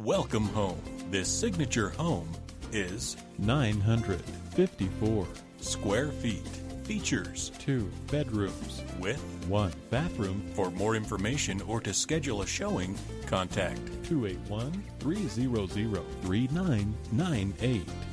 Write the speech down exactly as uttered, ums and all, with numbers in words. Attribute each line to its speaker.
Speaker 1: Welcome home. This signature home is
Speaker 2: nine hundred fifty-four
Speaker 1: square feet. Features
Speaker 2: two bedrooms
Speaker 1: with
Speaker 2: one bathroom.
Speaker 1: For more information or to schedule a showing, contact
Speaker 2: two eight one, three zero zero, three nine nine eight.